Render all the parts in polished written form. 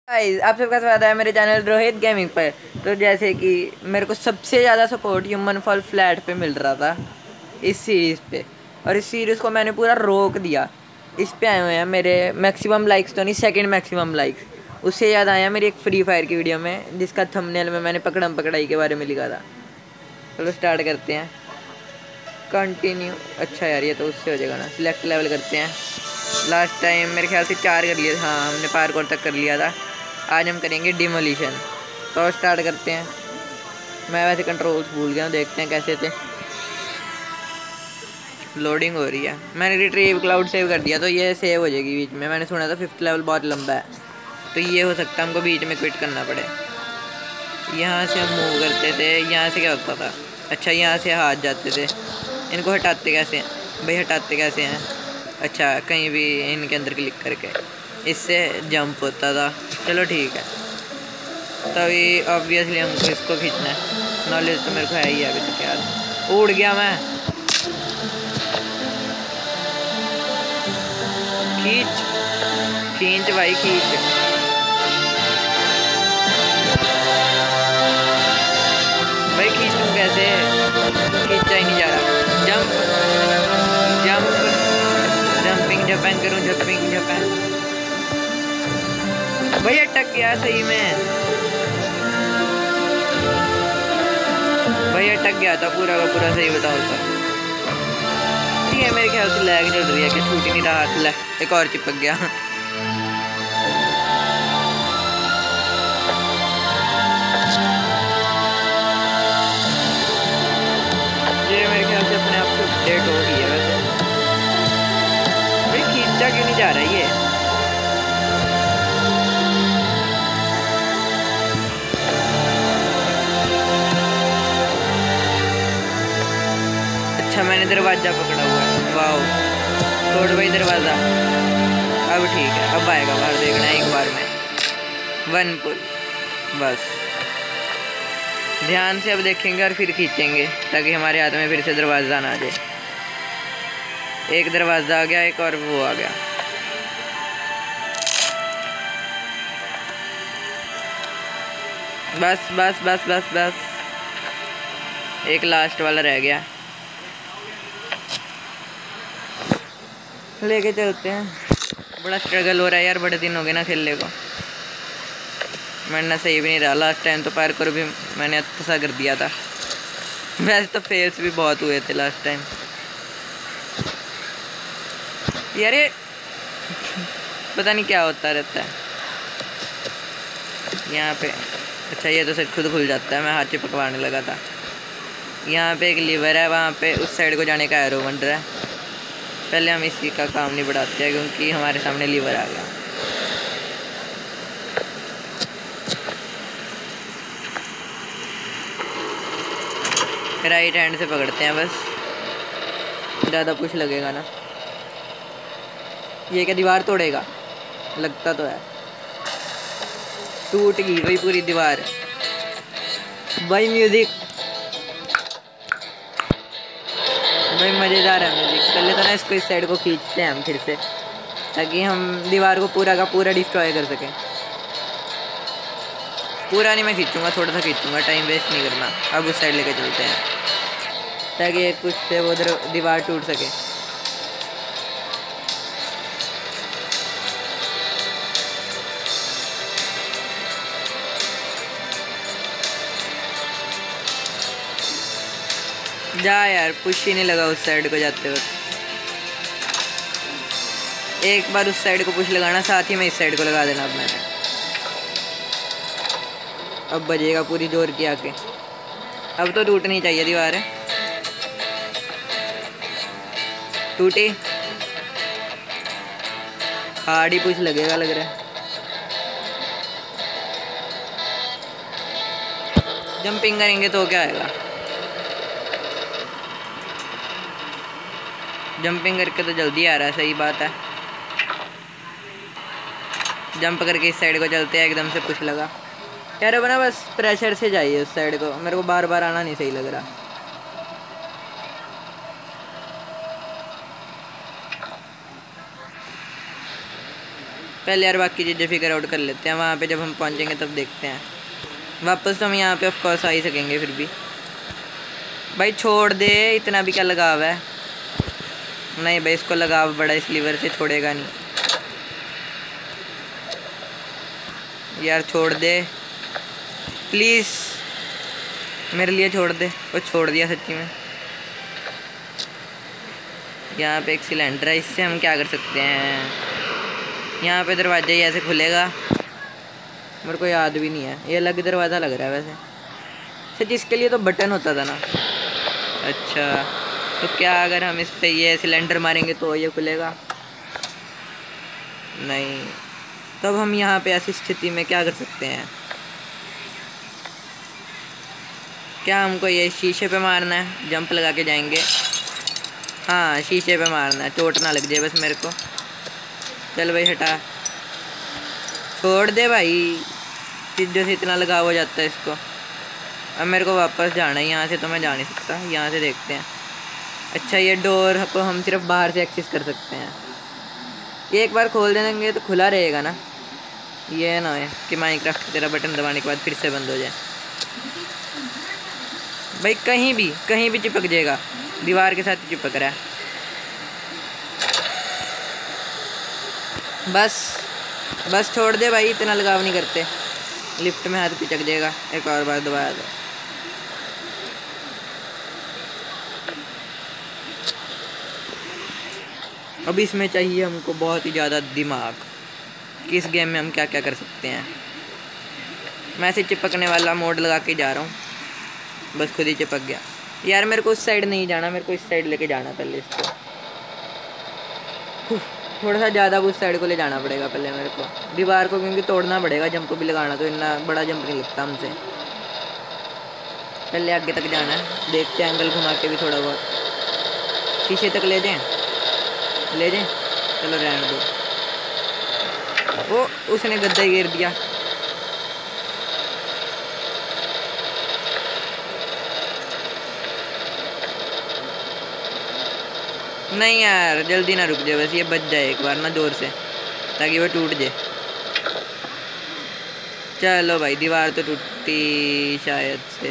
Guys आप सबका स्वागत है मेरे चैनल रोहित गेमिंग पर। तो जैसे कि मेरे को सबसे ज़्यादा सपोर्ट ह्यूमन फॉल फ्लैट पे मिल रहा था इस सीरीज़ पे, और इस सीरीज़ को मैंने पूरा रोक दिया। इस पे आए हुए हैं मेरे मैक्सिमम लाइक्स, तो नहीं सेकंड मैक्सिमम लाइक्स, उससे याद आया मेरी एक फ्री फायर की वीडियो में जिसका थंबनेल में मैंने पकड़म पकड़ाई के बारे में लिखा था। चलो स्टार्ट करते हैं। कंटिन्यू, अच्छा यार ये तो उससे हो जाएगा ना। सिलेक्ट लेवल करते हैं। लास्ट टाइम मेरे ख्याल से 4 कर लिए, हाँ हमने पार्कोर तक कर लिया था। आज हम करेंगे डिमोलिशन। तो स्टार्ट करते हैं। मैं वैसे कंट्रोल्स भूल गया हूँ, देखते हैं कैसे थे। लोडिंग हो रही है। मैंने रिट्रीव क्लाउड सेव कर दिया तो ये सेव हो जाएगी बीच में। मैंने सुना था 5th लेवल बहुत लंबा है, तो ये हो सकता है हमको बीच में क्विट करना पड़े। यहाँ से हम मूव करते थे, यहाँ से क्या होता था, अच्छा यहाँ से हाथ जाते थे। इनको हटाते कैसे हैं भाई, हटाते कैसे हैं? अच्छा कहीं भी इनके अंदर क्लिक करके इससे जंप होता था। चलो ठीक है, तभी ऑब्वियसली हमको इसको खींचना है। नॉलेज तो मेरे को है ही अभी तक यार। उड़ गया मैं। खींच खींच भाई खींच। भाई खींचूं कैसे? खींचा ही नहीं जा रहा। जंप जंप जंपिंग जपैन करूँ, जंपिंग जपैन। भाई अटक गया सही में, भाई अटक गया था पूरा का पूरा। सही बताओ तो ठीक है, मेरे ख्याल से लैग चल रही है कि छूट ही नहीं रहा हाथ। एक और चिपक गया। ये मेरे ख्याल से अपने आप से अपडेट हो गई है वैसे। भाई खींचा क्यों नहीं जा रहा है ये? अच्छा मैंने दरवाजा पकड़ा हुआ है, वाह। छोड़ भाई दरवाज़ा। अब ठीक है, अब आएगा बाहर, देखना है एक बार में। 1 पुल बस। ध्यान से अब देखेंगे और फिर खींचेंगे ताकि हमारे हाथ में फिर से दरवाज़ा ना आ जाए। एक दरवाज़ा आ गया, एक और वो आ गया। बस बस बस बस बस, एक लास्ट वाला रह गया, लेके चलते हैं। बड़ा स्ट्रगल हो रहा है यार, बड़े दिन हो गए ना खेलने को। मैंने सही भी नहीं रहा लास्ट टाइम, तो पार्कोर भी मैंने अच्छा कर दिया था। वैसे तो फेल्स भी बहुत हुए थे लास्ट टाइम यार। ये पता नहीं क्या होता रहता है यहाँ पे। अच्छा ये तो सिर्फ खुद खुल जाता है, मैं हाथ से पकवाने लगा था। यहाँ पे एक लीवर है, वहाँ पे उस साइड को जाने का एरो बन रहा है। पहले हम इसी का काम नहीं बढ़ाते हैं क्योंकि हमारे सामने लीवर आ गया। राइट हैंड से पकड़ते हैं बस, ज़्यादा कुछ लगेगा ना। ये क्या दीवार तोड़ेगा? लगता तो है। टूट गई भाई पूरी दीवार। भाई म्यूजिक, भाई मज़ेदार है म्यूजिक। पहले तो ना इसको इस साइड को खींचते हैं हम फिर से, ताकि हम दीवार को पूरा का पूरा डिस्ट्रॉय कर सकें। पूरा नहीं मैं खींचूंगा, थोड़ा सा खींचूंगा, टाइम वेस्ट नहीं करना। अब उस साइड लेके चलते हैं ताकि कुछ से वो दीवार टूट सके। जा यार, पुश ही नहीं लगा उस साइड को जाते वक्त। एक बार उस साइड को पुश लगाना, साथ ही में इस साइड को लगा देना। अब मैंने अब बजेगा पूरी जोर की आके। अब तो टूटनी चाहिए दीवार है। टूटी, हार्ड ही पुश लगेगा लग रहा है। जंपिंग करेंगे तो क्या आएगा? जंपिंग करके तो जल्दी आ रहा है, सही बात है। जंप करके इस साइड को चलते हैं, एकदम से पुश लगा यार। अब ना बस प्रेशर से जाइए उस साइड को, मेरे को बार बार आना नहीं सही लग रहा। पहले यार बाकी चीज़ें फिगर आउट कर लेते हैं, वहाँ पे जब हम पहुँचेंगे तब देखते हैं। वापस तो हम यहाँ पे ऑफ कोर्स आ ही सकेंगे फिर भी। भाई छोड़ दे, इतना भी क्या लगाव है। नहीं भाई, इसको लगाव बड़ा, इस लीवर से छोड़ेगा नहीं यार। छोड़ दे प्लीज़, मेरे लिए छोड़ दे। वो छोड़ दिया सच्ची में। यहाँ पे एक सिलेंडर है, इससे हम क्या कर सकते हैं। यहाँ पे दरवाज़ा ही ऐसे खुलेगा, मेरे को याद भी नहीं है। ये अलग दरवाज़ा लग रहा है वैसे। सच इसके लिए तो बटन होता था ना। अच्छा तो क्या अगर हम इस पे ये सिलेंडर मारेंगे तो ये खुलेगा? नहीं। तब हम यहाँ पे ऐसी स्थिति में क्या कर सकते हैं? क्या हमको ये शीशे पे मारना है? जंप लगा के जाएंगे। हाँ शीशे पे मारना है, चोट ना लग जाए बस मेरे को। चल भाई हटा, छोड़ दे भाई। चीज़ों से इतना लगाव हो जाता है इसको। अब मेरे को वापस जाना है, यहाँ से तो मैं जा नहीं सकता। यहाँ से देखते हैं। अच्छा ये डोर को हम सिर्फ बाहर से एक्सेस कर सकते हैं। ये एक बार खोल देंगे तो खुला रहेगा ना। ये ना है कि माइनक्राफ्ट की तरह बटन दबाने के बाद फिर से बंद हो जाए। भाई कहीं भी चिपक जाएगा, दीवार के साथ चिपक रहा है। बस छोड़ दे भाई, इतना लगाव नहीं करते। लिफ्ट में हाथ पिचक जाएगा, एक और बार दबाया था। अब इसमें चाहिए हमको बहुत ही ज़्यादा दिमाग कि इस गेम में हम क्या क्या कर सकते हैं। मैं ऐसे चिपकने वाला मोड लगा के जा रहा हूँ, बस खुद ही चिपक गया। यार मेरे को उस साइड नहीं जाना, मेरे को इस साइड लेके जाना पहले इसको। थोड़ा सा ज़्यादा उस साइड को ले जाना पड़ेगा पहले मेरे को, दीवार को, क्योंकि तोड़ना पड़ेगा। जंप भी लगाना तो इतना बड़ा जंप नहीं लगता हमसे। पहले आगे तक जाना है, देखते हैं एंगल घुमा के भी थोड़ा बहुत। शीशे तक ले जाएं। चलो रहने दो। वो उसने गद्दा ही गिर दिया। नहीं यार जल्दी ना रुक जाए, बस ये बच जाए एक बार ना जोर से, ताकि वो टूट जाए। चलो भाई दीवार तो टूटी शायद से।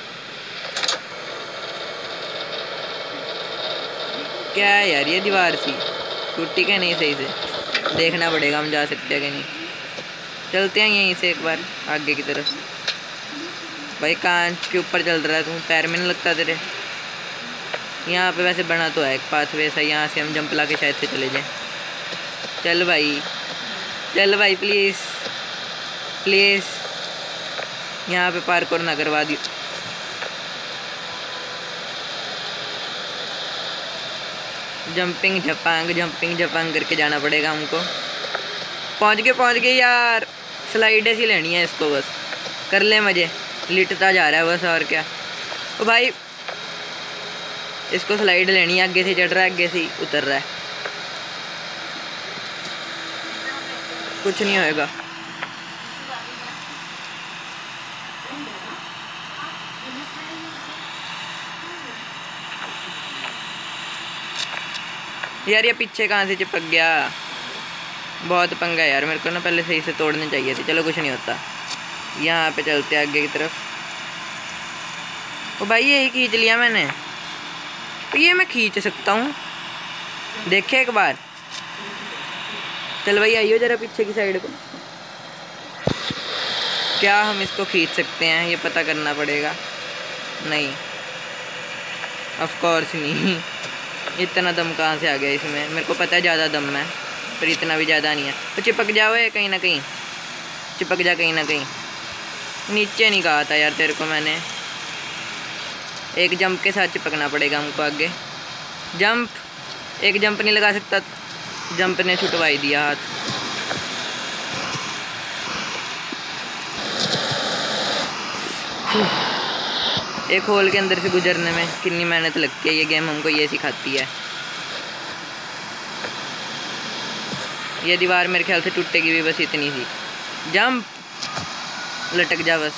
क्या है यार, ये दीवार सी टूटी क्या नहीं? सही से देखना पड़ेगा हम जा सकते हैं कि नहीं। चलते हैं यहीं से एक बार आगे की तरफ। भाई कांच के ऊपर चल रहा है तू, पैर में नहीं लगता तेरे? यहाँ पे वैसे बना तो है एक पाथवे सा, यहाँ से हम जंप ला के शायद से चले जाएं। चल भाई प्लीज़ यहाँ पे पार्कोर ना करवा दी। जंपिंग झपांग करके जाना पड़ेगा हमको। पहुँच गए यार। स्लाइड ऐसी लेनी है इसको, बस कर ले मजे। लिटता जा रहा है बस, और क्या। ओ भाई इसको स्लाइड लेनी है, आगे से चढ़ रहा है, आगे से ही उतर रहा है। कुछ नहीं होएगा। यार ये पीछे कहाँ से चिपक गया? बहुत पंगा है यार, मेरे को ना पहले सही से तोड़ने चाहिए थे। चलो कुछ नहीं होता, यहाँ पे चलते हैं आगे की तरफ। ओ भाई यही खींच लिया मैंने। ये मैं खींच सकता हूँ, देखे एक बार। चल भाई आइयो जरा पीछे की साइड को। क्या हम इसको खींच सकते हैं? ये पता करना पड़ेगा। नहीं ऑफ कोर्स नहीं। इतना दम कहाँ से आ गया इसमें? मेरे को पता है ज़्यादा दम है, पर इतना भी ज़्यादा नहीं है। तो चिपक जाओ कहीं ना कहीं, चिपक जा कहीं ना कहीं। नीचे नहीं कहा था यार तेरे को मैंने। एक जंप के साथ चिपकना पड़ेगा हमको आगे। जंप, एक जंप नहीं लगा सकता, जंप ने छुटवाई दिया हाथ। एक होल के अंदर से गुजरने में कितनी मेहनत लगती है, ये गेम हमको ये सिखाती है। ये दीवार मेरे ख्याल से टूटेगी भी बस इतनी सी। जंप, लटक जा बस।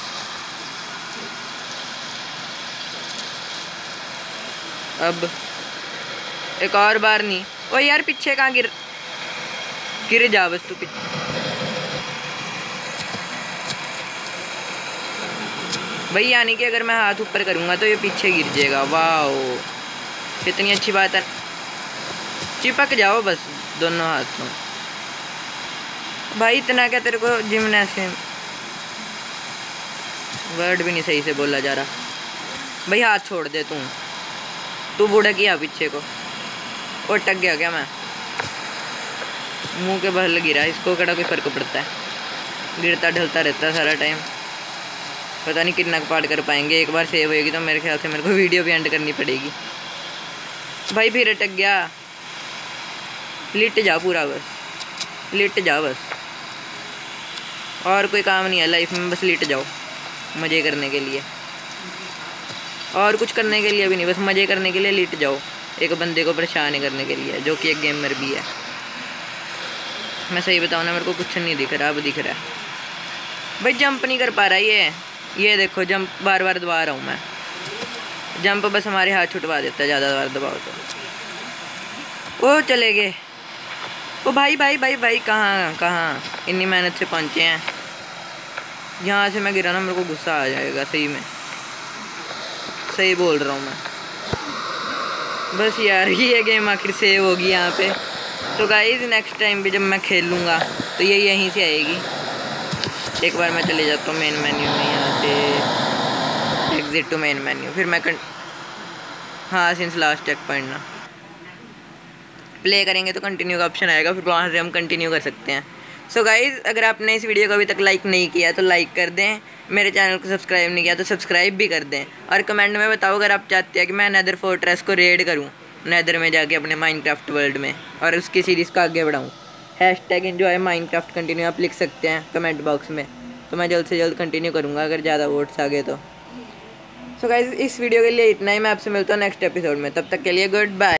अब एक और बार नहीं। ओ यार पीछे कहाँ गिर। गिर जा बस तू। भाई यानी कि अगर मैं हाथ ऊपर करूँगा तो ये पीछे गिर जाएगा। वाह, कितनी अच्छी बात है। चिपक जाओ बस दोनों हाथों। भाई इतना क्या तेरे को जिम्नास्टिक वर्ड भी नहीं सही से बोला जा रहा। भाई हाथ छोड़ दे तू बूढ़ा किया पीछे को। और टक गया क्या मैं? मुंह के बल गिरा। इसको कड़ा कोई फर्क पड़ता है, गिरता ढलता रहता है सारा टाइम। पता नहीं कितना पार्ट कर पाएंगे। एक बार सेव होएगी तो मेरे ख्याल से मेरे को वीडियो भी एंड करनी पड़ेगी। भाई फिर अटक गया। लिट जा पूरा, बस लिट जा बस। और कोई काम नहीं है लाइफ में, बस लिट जाओ मज़े करने के लिए। और कुछ करने के लिए भी नहीं, बस मज़े करने के लिए लिट जाओ। एक बंदे को परेशान करने के लिए जो कि एक गेमर भी है। मैं सही बताऊँ ना, मेरे को कुछ नहीं दिख रहा। अब दिख रहा है। भाई जंप नहीं कर पा रहा ये देखो, जंप बार बार दबा रहा हूँ मैं। जंप बस हमारे हाथ छुटवा देता है ज़्यादा बार दबाओ तो। ओ चले गए। ओ भाई भाई भाई भाई कहाँ इतनी मेहनत से पहुँचे हैं। यहाँ से मैं गिरा ना, मेरे को गुस्सा आ जाएगा। सही में सही बोल रहा हूँ मैं। बस यार ये गेम आखिर सेव होगी यहाँ पे। तो गाइस नेक्स्ट टाइम भी जब मैं खेलूँगा तो ये यहीं से आएगी। एक बार मैं चले जाता हूँ मेन मेन्यू में, यहाँ से एग्जिट टू मेन मेन्यू। फिर मैं हाँ सिंस लास्ट चेक पॉइंट ना प्ले करेंगे तो कंटिन्यू का ऑप्शन आएगा, फिर वहाँ से हम कंटिन्यू कर सकते हैं। सो गाइज़ अगर आपने इस वीडियो को अभी तक लाइक नहीं किया तो लाइक कर दें, मेरे चैनल को सब्सक्राइब नहीं किया तो सब्सक्राइब भी कर दें, और कमेंट में बताओ अगर आप चाहते हैं कि मैं नेदर फोर्ट्रेस को रेड करूँ, नेदर में जाके अपने माइनक्राफ्ट वर्ल्ड में, और उसकी सीरीज़ को आगे बढ़ाऊँ। #enjoy minecraft कंटिन्यू आप लिख सकते हैं कमेंट बॉक्स में, तो मैं जल्द से जल्द कंटिन्यू करूँगा अगर ज़्यादा वोट्स आ गए तो। सो गाइज़ इस वीडियो के लिए इतना ही। मैं आपसे मिलता हूँ नेक्स्ट एपिसोड में, तब तक के लिए गुड बाय।